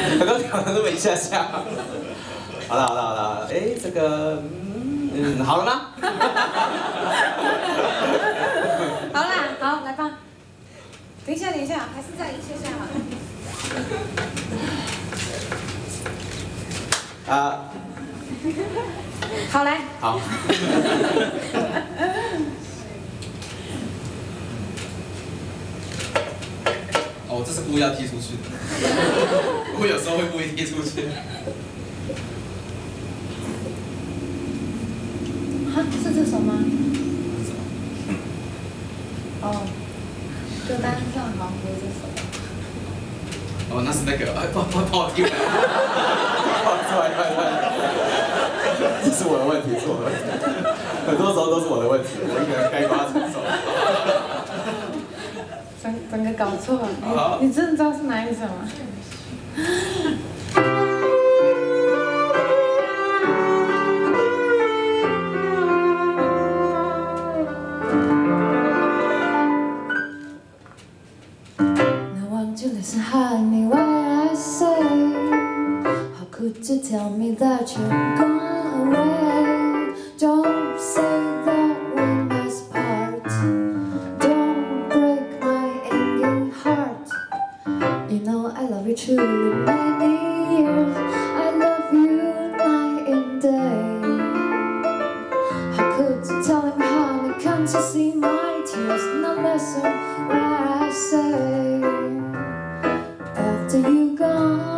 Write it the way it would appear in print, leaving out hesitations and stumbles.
刚刚讲了那么一下下。好了，哎，这个，好了吗？ 好啦，好，来吧。等一下，还是再一下下好了。好来。 好。哦，这是故意要踢出去的。我有时候会故意踢出去。 啊，是这首吗？哦，歌单上好像不是这首。 哦，那是那个，不好听了。这是我的问题，是我的问题。很多时候都是我的问题，我一个人该瓜承受。 整个搞错了，你真的知道是哪一首吗？Listen, honey, what I say. How could you tell me that you're gone away? Don't say that we must part. Don't break my aching heart. You know I love you truly many years. I love you night and day. How could you tell me, honey, can't you see my tears? Now listen what I say. After you gone